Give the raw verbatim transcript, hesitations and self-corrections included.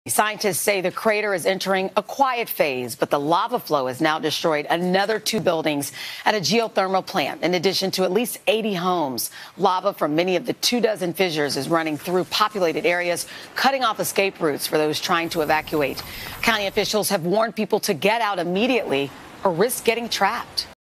Scientists say the crater is entering a quiet phase, but the lava flow has now destroyed another two buildings at a geothermal plant, in addition to at least eighty homes. Lava from many of the two dozen fissures is running through populated areas, cutting off escape routes for those trying to evacuate. County officials have warned people to get out immediately or risk getting trapped.